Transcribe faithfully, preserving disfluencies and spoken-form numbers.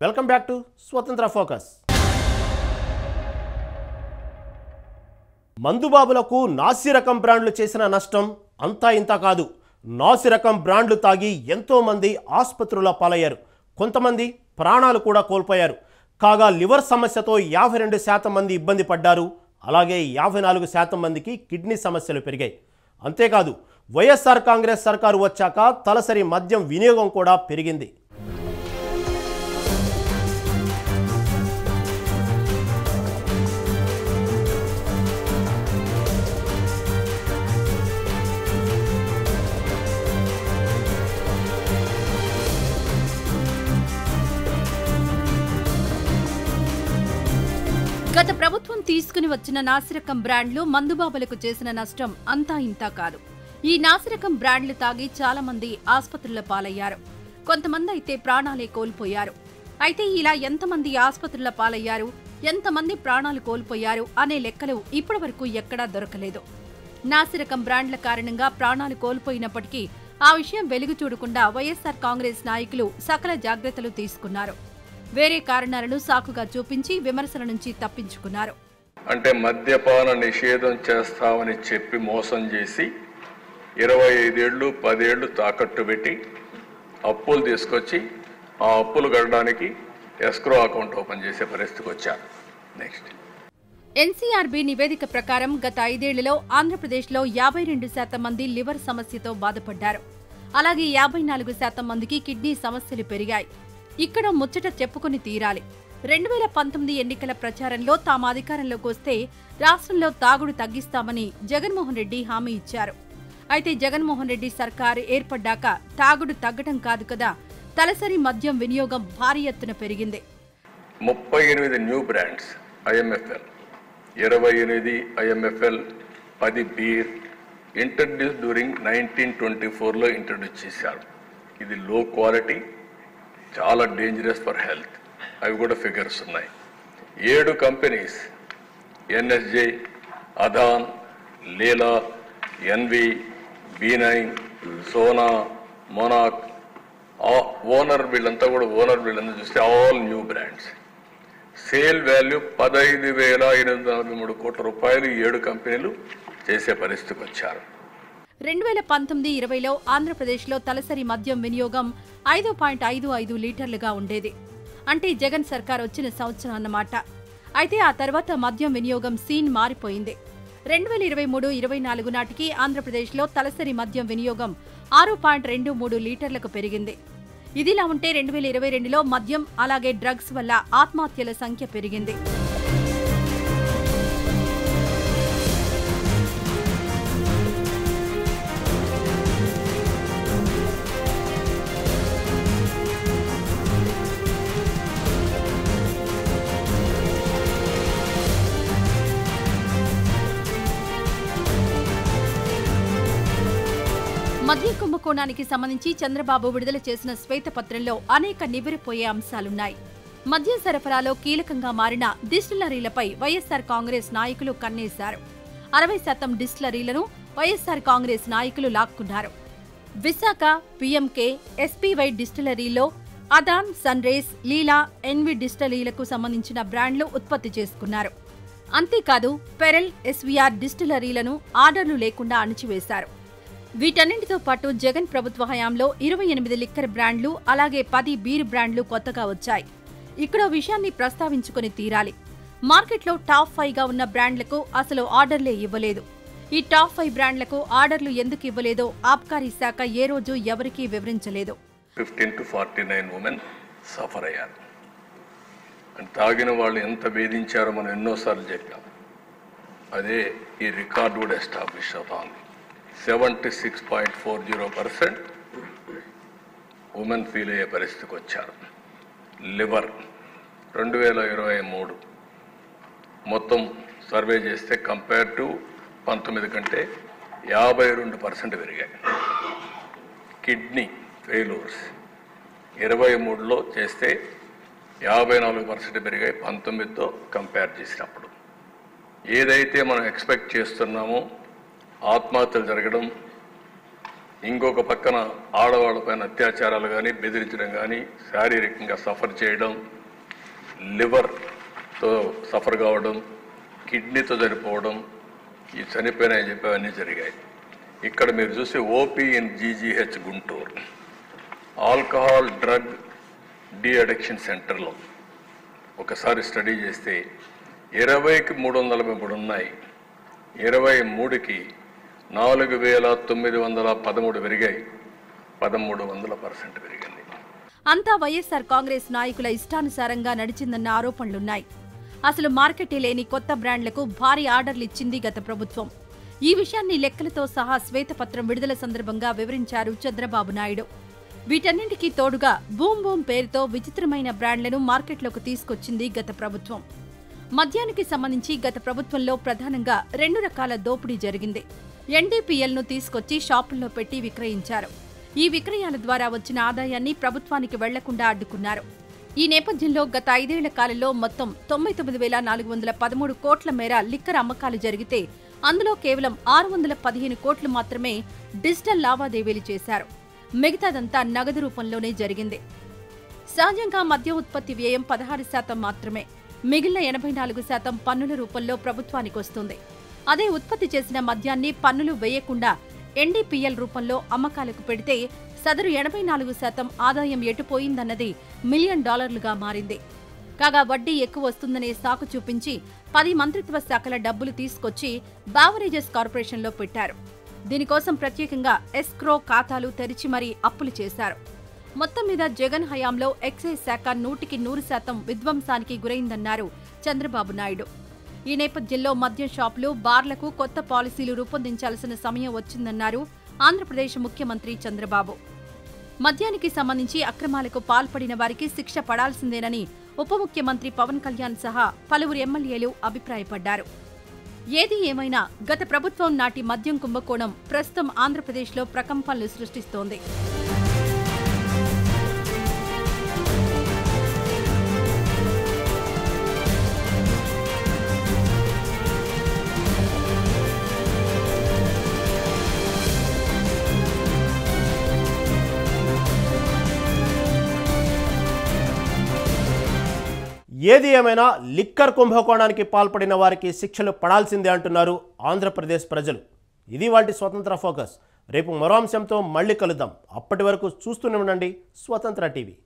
Welcome back to Swatantra focus. మందుబాబులకు నాసిరకం బ్రాండ్లు చేసిన నష్టం అంతా ఇంత కాదు. నాసిరకం బ్రాండ్లు తాగి ఎంతో మంది ఆసుపత్రుల పాలయ్యారు. కొంతమంది ప్రాణాలు కూడా కోల్పోయారు. కాగా లివర్ సమస్యతో యాభై రెండు శాతం మంది ఇబ్బంది పడ్డారు. అలాగే యాభై నాలుగు శాతం మందికి కిడ్నీ సమస్యలు పెరిగాయి. అంతేకాదు వైఎస్ఆర్ కాంగ్రెస్ సర్కారు వచ్చాక తలసరి మద్యం వినియోగం కూడా పెరిగింది. గత ప్రభుత్వం తీసుకుని వచ్చిన నాసిరకం బ్రాండ్లు మందుబాబులకు చేసిన నష్టం అంతా ఇంతా కాదు. ఈ నాసిరకం బ్రాండ్లు తాగి చాలా మంది ఆసుపత్రుల పాలయ్యారు. కొంతమంది అయితే ప్రాణాలే కోల్పోయారు. అయితే ఇలా ఎంతమంది ఆసుపత్రుల పాలయ్యారు, ఎంతమంది ప్రాణాలు కోల్పోయారు అనే లెక్కలు ఇప్పటి వరకు ఎక్కడా దొరకలేదు. నాసిరకం బ్రాండ్ల కారణంగా ప్రాణాలు కోల్పోయినప్పటికీ ఆ విషయం వెలుగు చూడకుండా వైఎస్ఆర్ కాంగ్రెస్ నాయకులు సకల జాగ్రత్తలు తీసుకున్నారు. వేరే కారణాలను సాకుగా చూపించి విమర్శల నుంచి తప్పించుకున్నారు. అంటే మద్యపాన నిషేధం చేస్తామని చెప్పి మోసం చేసి ఇరవై ఐదేళ్లు పదేళ్లు తాకట్టు పెట్టి అప్పులు తీసుకొచ్చి ఆ అప్పులు కట్టడానికి ఎస్క్రో అకౌంట్ ఓపెన్ చేసే పరిస్థితికి వచ్చారు. నెక్స్ట్ ఎన్సీఆర్బీ నివేదిక ప్రకారం గత ఐదేళ్లలో ఆంధ్రప్రదేశ్లో యాభై రెండు శాతం మంది లివర్ సమస్యతో బాధపడ్డారు. అలాగే యాభై నాలుగు శాతం మందికి కిడ్నీ సమస్యలు పెరిగాయి. ఇక్కడ ముచ్చట చెప్పుకుని తీరాలి. రెండు వేల పంతొమ్మిది ఎన్నికల ప్రచారంలో తాము అధికారంలోకి వస్తే రాష్ట్రంలో తాగుడు తగ్గిస్తామని జగన్మోహన్ రెడ్డి హామీ ఇచ్చారు. అయితే జగన్మోహన్ రెడ్డి సర్కారు ఏర్పడ్డాక తాగుడు తగ్గడం కాదు కదా, తలసరి మద్యం వినియోగం భారీ ఎత్తున పెరిగింది. ముప్పై ఎనిమిది న్యూ బ్రాండ్స్ ఐఎంఎఫ్ఎల్, ఇరవై ఎనిమిది ఐఎంఎఫ్ఎల్, పది beer introduce during nineteen twenty ఫోర్లో ఇంట్రడ్యూస్ చేశారు. ఇది లో క్వాలిటీ, చాలా డేంజరస్ ఫర్ హెల్త్. అవి కూడా ఫిగర్స్ ఉన్నాయి. ఏడు companies NSJ, Adan, Leela, NV, B nine, Sona, మోనాక్, ఓనర్ వీళ్ళంతా కూడా ఓనర్ వీళ్ళంతా చూస్తే all new brands. Sale value పదహైదు వేల ఎనిమిది నలభై మూడు కోట్ల రూపాయలు ఈ ఏడు కంపెనీలు చేసే పరిస్థితికి వచ్చారు. రెండు వేల పంతొమ్మిది ఇరవైలో ఆంధ్రప్రదేశ్లో తలసరి మద్యం వినియోగం ఐదు పాయింట్ ఐదు ఐదు లీటర్లుగా ఉండేది. అంటే జగన్ సర్కార్ వచ్చిన సంవత్సరం అన్నమాట. అయితే ఆ తర్వాత మద్యం వినియోగం సీన్ మారిపోయింది. రెండు వేల ఇరవై మూడు ఇరవై నాలుగు నాటికి ఆంధ్రప్రదేశ్లో తలసరి మద్యం వినియోగం ఆరు పాయింట్ రెండు మూడు లీటర్లకు పెరిగింది. ఇదిలా ఉంటే రెండు వేల ఇరవై రెండులో మద్యం అలాగే డ్రగ్స్ వల్ల ఆత్మహత్యల సంఖ్య పెరిగింది. మద్య కుంభకోణానికి సంబంధించి చంద్రబాబు విడుదల చేసిన శ్వేతపత్రంలో అనేక నివ్వెరపోయే అంశాలున్నాయి. మద్యం సరఫరాలో కీలకంగా మారిన డిస్టిలరీలపై వైఎస్ఆర్ కాంగ్రెస్ నాయకులు కన్నేశారు. అరవై శాతం డిస్టిలరీలను వైఎస్ఆర్ కాంగ్రెస్ నాయకులు లాక్కున్నారు. విశాఖ, పీఎంకే, ఎస్పీవై డిస్టిలరీలో అదాన్, సన్రైజ్, లీలా, ఎన్వి డిస్టిలరీలకు సంబంధించిన బ్రాండ్లు ఉత్పత్తి చేసుకున్నారు. అంతేకాదు పెరల్, ఎస్వీఆర్ డిస్టిలరీలను ఆర్డర్లు లేకుండా అణిచివేశారు. వీటన్నింటితో పాటు జగన్ ప్రభుత్వ హయాంలో ఇరవై ఎనిమిది లిక్కర్ బ్రాండ్లు అలాగే పది బీర్ బ్రాండ్లు కొత్తగా వచ్చాయి. ఇక్కడ విషయాన్ని ప్రస్తావించుకుని తీరాలి. మార్కెట్లో టాప్ ఫైవ్ గా ఉన్న బ్రాండ్లకు అసలు ఆర్డర్లే ఇవ్వలేదు. ఈ టాప్ ఫైవ్ బ్రాండ్లకు ఆర్డర్లు ఎందుకు ఇవ్వలేదో ఆబ్కారీ శాఖ ఏ రోజు ఎవరికీ వివరించలేదు. Fifteen to forty nine women suffer అయ్యారు. తాగిన వాళ్ళు ఎంత వేధించారో మనం ఎన్నోసార్లు చెప్పాం. అదే ఈ రికార్డు కూడా ఎస్టాబ్లిష్ అవుతోంది. Seventy six point four zero percent women feel అయ్యే పరిస్థితికి వచ్చారు. లివర్ రెండు వేల ఇరవై మూడు మొత్తం సర్వే చేస్తే కంపేర్ టు పంతొమ్మిది కంటే యాభై రెండు పర్సెంట్ పెరిగాయి. కిడ్నీ ఫెయిల్యూర్స్ ఇరవై మూడులో చేస్తే యాభై నాలుగు పర్సెంట్ పెరిగాయి పంతొమ్మిదితో కంపేర్ చేసినప్పుడు. ఏదైతే మనం ఎక్స్పెక్ట్ చేస్తున్నామో ఆత్మహత్యలు జరగడం, ఇంకొక పక్కన ఆడవాళ్ళపైన అత్యాచారాలు కానీ బెదిరించడం కానీ శారీరకంగా సఫర్ చేయడం, లివర్తో సఫర్ కావడం, కిడ్నీతో చనిపోవడం, ఈ చనిపోయినాయని చెప్పి అవన్నీ జరిగాయి. ఇక్కడ మీరు చూస్తే OP in GGH Guntur alcohol drug de addiction సెంటర్లో ఒకసారి స్టడీ చేస్తే ఇరవైకి మూడు వందల మూడు ఉన్నాయి, ఇరవై మూడుకి నాలుగు వేల తొమ్మిది వందల పదమూడు పెరిగాయి, పదమూడు వందల పర్సెంట్ పెరిగింది. అంతా వైఎస్సార్ కాంగ్రెస్ నాయకుల ఇష్టానుసారంగా నడిచిందన్న ఆరోపణలున్నాయి. అసలు మార్కెటే లేని కొత్త బ్రాండ్లకు భారీ ఆర్డర్లు ఇచ్చింది గత ప్రభుత్వం. ఈ విషయాన్ని లెక్కలతో సహా శ్వేతపత్రం విడుదల సందర్భంగా వివరించారు చంద్రబాబు నాయుడు. వీటన్నింటికీ తోడుగా బూమ్ బూమ్ పేరుతో విచిత్రమైన బ్రాండ్లను మార్కెట్లోకి తీసుకొచ్చింది గత ప్రభుత్వం. మద్యానికి సంబంధించి గత ప్రభుత్వంలో ప్రధానంగా రెండు రకాల దోపిడీ జరిగింది. ఎన్డీపీఎల్ ను తీసుకొచ్చి షాపుల్లో పెట్టి విక్రయించారు. ఈ విక్రయాల ద్వారా వచ్చిన ఆదాయాన్ని ప్రభుత్వానికి వెళ్లకుండా అడ్డుకున్నారు. ఈ నేపథ్యంలో గత ఐదేళ్ల కాలంలో మొత్తం తొంభై తొమ్మిది వేల నాలుగు వందల పదమూడు కోట్ల మేర లిక్కర్ అమ్మకాలు జరిగితే అందులో కేవలం ఆరు వందల పదిహేను కోట్లు మాత్రమే డిజిటల్ లావాదేవీలు చేశారు. మిగతాదంతా నగదు రూపంలోనే జరిగింది. సహజంగా మద్య ఉత్పత్తి వ్యయం పదహారు శాతం మాత్రమే. మిగిలిన ఎనభై నాలుగు శాతం పన్నుల రూపంలో ప్రభుత్వానికి వస్తుంది. అదే ఉత్పత్తి చేసిన మద్యాన్ని పన్నులు వేయకుండా ఎన్డీపీఎల్ రూపంలో అమ్మకాలకు పెడితే సదరు ఎనభై నాలుగు శాతం ఆదాయం ఎటుపోయిందన్నది మిలియన్ డాలర్లుగా మారింది. కాగా వడ్డీ ఎక్కువ వస్తుందనే సాకు చూపించి పది మంత్రిత్వ శాఖల డబ్బులు తీసుకొచ్చి బావరేజెస్ కార్పొరేషన్లో పెట్టారు. దీనికోసం ప్రత్యేకంగా ఎస్క్రో ఖాతాలు తెరిచి మరీ అప్పులు చేశారు. మొత్తం మీద జగన్ హయాంలో ఎక్సైజ్ శాఖ నూటికి నూరు శాతం విధ్వంసానికి గురైందన్నారు చంద్రబాబు నాయుడు. ఈ నేపథ్యంలో మద్యం షాపులు, బార్లకు కొత్త పాలసీలు రూపొందించాల్సిన సమయం వచ్చిందన్నారు ఆంధ్రప్రదేశ్ ముఖ్యమంత్రి చంద్రబాబు. మద్యానికి సంబంధించి అక్రమాలకు పాల్పడిన వారికి శిక్ష పడాల్సిందేనని ఉప ముఖ్యమంత్రి పవన్ కళ్యాణ్ సహా పలువురు ఎమ్మెల్యేలు అభిప్రాయపడ్డారు. ఏది ఏమైనా గత ప్రభుత్వం నాటి మద్యం కుంభకోణం ప్రస్తుతం ఆంధ్రప్రదేశ్లో ప్రకంపనలు సృష్టిస్తోంది. ఏది ఏమైనా లిక్కర్ కుంభకోణానికి పాల్పడిన వారికి శిక్షలు పడాల్సిందే అంటున్నారు ఆంధ్రప్రదేశ్ ప్రజలు. ఇది వాటి స్వతంత్ర ఫోకస్. రేపు మరో అంశంతో మళ్ళీ కలుద్దాం. అప్పటి వరకు చూస్తూనే ఉండండి స్వతంత్ర టీవీ.